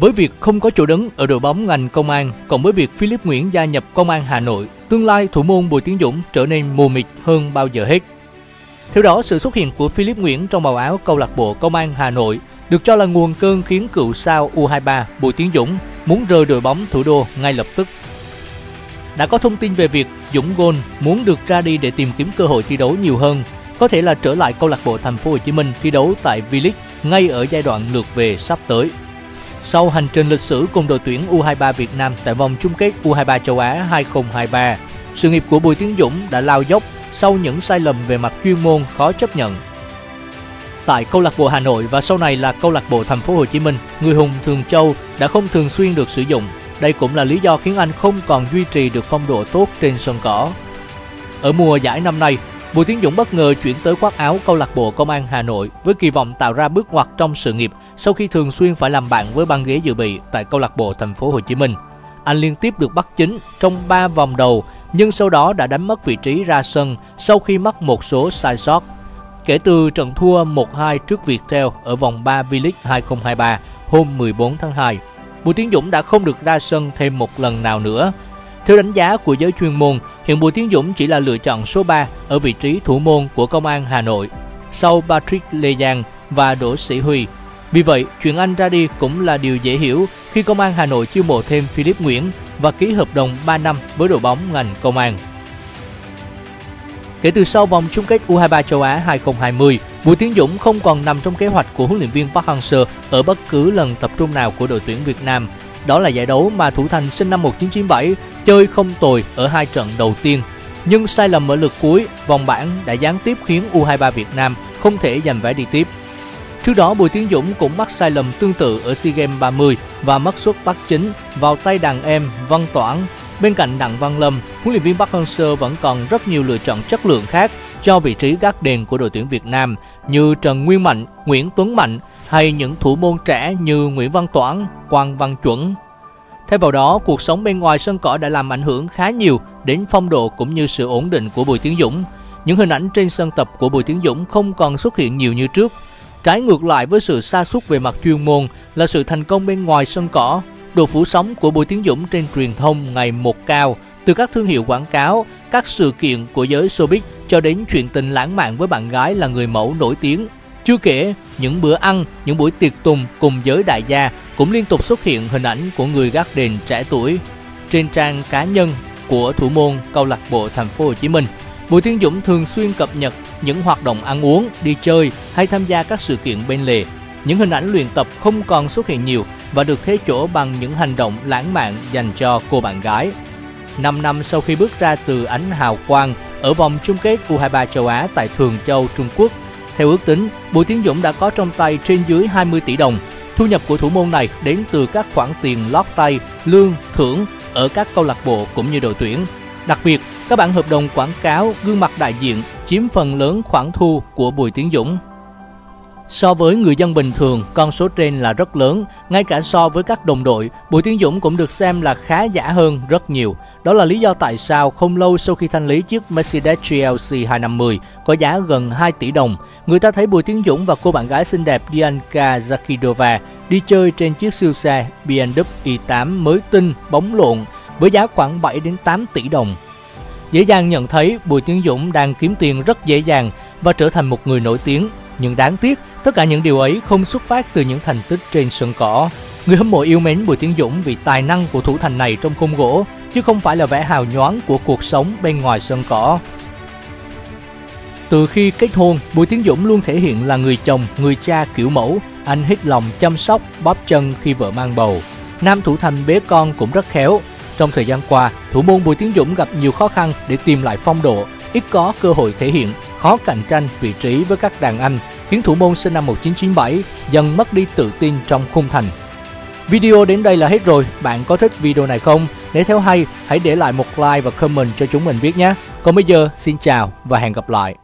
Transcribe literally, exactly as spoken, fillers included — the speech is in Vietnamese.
Với việc không có chỗ đứng ở đội bóng ngành công an, cộng với việc Philip Nguyễn gia nhập Công an Hà Nội, tương lai thủ môn Bùi Tiến Dũng trở nên mù mịt hơn bao giờ hết. Theo đó, sự xuất hiện của Philip Nguyễn trong màu áo câu lạc bộ Công an Hà Nội được cho là nguồn cơn khiến cựu sao U hai ba Bùi Tiến Dũng muốn rời đội bóng thủ đô ngay lập tức. Đã có thông tin về việc Dũng Gôn muốn được ra đi để tìm kiếm cơ hội thi đấu nhiều hơn, có thể là trở lại câu lạc bộ Thành phố Hồ Chí Minh thi đấu tại V-League ngay ở giai đoạn lượt về sắp tới. Sau hành trình lịch sử cùng đội tuyển U hai ba Việt Nam tại vòng chung kết U hai ba châu Á hai không hai ba, sự nghiệp của Bùi Tiến Dũng đã lao dốc sau những sai lầm về mặt chuyên môn khó chấp nhận. Tại câu lạc bộ Hà Nội và sau này là câu lạc bộ Thành phố Hồ Chí Minh, người hùng Thường Châu đã không thường xuyên được sử dụng. Đây cũng là lý do khiến anh không còn duy trì được phong độ tốt trên sân cỏ. Ở mùa giải năm nay, Bùi Tiến Dũng bất ngờ chuyển tới khoác áo câu lạc bộ Công an Hà Nội với kỳ vọng tạo ra bước ngoặt trong sự nghiệp sau khi thường xuyên phải làm bạn với băng ghế dự bị tại câu lạc bộ Thành phố Hồ Chí Minh. Anh liên tiếp được bắt chính trong ba vòng đầu, nhưng sau đó đã đánh mất vị trí ra sân sau khi mắc một số sai sót. Kể từ trận thua một hai trước Viettel ở vòng ba V-League hai không hai ba hôm mười bốn tháng hai, Bùi Tiến Dũng đã không được ra sân thêm một lần nào nữa. Theo đánh giá của giới chuyên môn, hiện Bùi Tiến Dũng chỉ là lựa chọn số ba ở vị trí thủ môn của Công an Hà Nội, sau Patrick Lê Giang và Đỗ Sĩ Huy. Vì vậy, chuyện anh ra đi cũng là điều dễ hiểu khi Công an Hà Nội chiêu mộ thêm Philip Nguyễn và ký hợp đồng ba năm với đội bóng ngành Công an. Kể từ sau vòng chung kết U hai ba châu Á hai không hai không, Bùi Tiến Dũng không còn nằm trong kế hoạch của huấn luyện viên Park Hang-seo ở bất cứ lần tập trung nào của đội tuyển Việt Nam. Đó là giải đấu mà thủ thành sinh năm một nghìn chín trăm chín mươi bảy chơi không tồi ở hai trận đầu tiên. Nhưng sai lầm ở lượt cuối, vòng bảng đã gián tiếp khiến U hai ba Việt Nam không thể giành vé đi tiếp. Trước đó, Bùi Tiến Dũng cũng mắc sai lầm tương tự ở SEA Games ba mươi và mất suất bắt chính vào tay đàn em Văn Toản. Bên cạnh Đặng Văn Lâm, huấn luyện viên Park Hang-seo vẫn còn rất nhiều lựa chọn chất lượng khác cho vị trí gác đền của đội tuyển Việt Nam như Trần Nguyên Mạnh, Nguyễn Tuấn Mạnh hay những thủ môn trẻ như Nguyễn Văn Toản, Quang Văn Chuẩn. Thêm vào đó, cuộc sống bên ngoài sân cỏ đã làm ảnh hưởng khá nhiều đến phong độ cũng như sự ổn định của Bùi Tiến Dũng. Những hình ảnh trên sân tập của Bùi Tiến Dũng không còn xuất hiện nhiều như trước. Trái ngược lại với sự sa sút về mặt chuyên môn là sự thành công bên ngoài sân cỏ. Độ phủ sóng của Bùi Tiến Dũng trên truyền thông ngày một cao, từ các thương hiệu quảng cáo, các sự kiện của giới showbiz cho đến chuyện tình lãng mạn với bạn gái là người mẫu nổi tiếng. Chưa kể, những bữa ăn, những buổi tiệc tùng cùng giới đại gia cũng liên tục xuất hiện hình ảnh của người gác đền trẻ tuổi. Trên trang cá nhân của thủ môn câu lạc bộ Thành phố Hồ Chí Minh, Bùi Tiến Dũng thường xuyên cập nhật những hoạt động ăn uống, đi chơi hay tham gia các sự kiện bên lề. Những hình ảnh luyện tập không còn xuất hiện nhiều và được thế chỗ bằng những hành động lãng mạn dành cho cô bạn gái. năm năm sau khi bước ra từ ánh hào quang ở vòng chung kết U hai ba châu Á tại Thường Châu, Trung Quốc, theo ước tính, Bùi Tiến Dũng đã có trong tay trên dưới hai mươi tỷ đồng. Thu nhập của thủ môn này đến từ các khoản tiền lót tay, lương, thưởng ở các câu lạc bộ cũng như đội tuyển. Đặc biệt, các bản hợp đồng quảng cáo, gương mặt đại diện chiếm phần lớn khoản thu của Bùi Tiến Dũng. So với người dân bình thường, con số trên là rất lớn. Ngay cả so với các đồng đội, Bùi Tiến Dũng cũng được xem là khá giả hơn rất nhiều. Đó là lý do tại sao không lâu sau khi thanh lý chiếc Mercedes G L C hai năm mươi có giá gần hai tỷ đồng, người ta thấy Bùi Tiến Dũng và cô bạn gái xinh đẹp Dianka Zakirova đi chơi trên chiếc siêu xe B M W i tám mới tinh, bóng lộn với giá khoảng bảy đến tám tỷ đồng. Dễ dàng nhận thấy Bùi Tiến Dũng đang kiếm tiền rất dễ dàng và trở thành một người nổi tiếng. Nhưng đáng tiếc, tất cả những điều ấy không xuất phát từ những thành tích trên sân cỏ. Người hâm mộ yêu mến Bùi Tiến Dũng vì tài năng của thủ thành này trong khung gỗ, chứ không phải là vẻ hào nhoáng của cuộc sống bên ngoài sân cỏ. Từ khi kết hôn, Bùi Tiến Dũng luôn thể hiện là người chồng, người cha kiểu mẫu. Anh hết lòng chăm sóc, bóp chân khi vợ mang bầu. Nam thủ thành bế con cũng rất khéo. Trong thời gian qua, thủ môn Bùi Tiến Dũng gặp nhiều khó khăn để tìm lại phong độ, ít có cơ hội thể hiện, khó cạnh tranh vị trí với các đàn anh, khiến thủ môn sinh năm một nghìn chín trăm chín mươi bảy dần mất đi tự tin trong khung thành. Video đến đây là hết rồi. Bạn có thích video này không? Nếu thấy hay, hãy để lại một like và comment cho chúng mình biết nhé. Còn bây giờ, xin chào và hẹn gặp lại.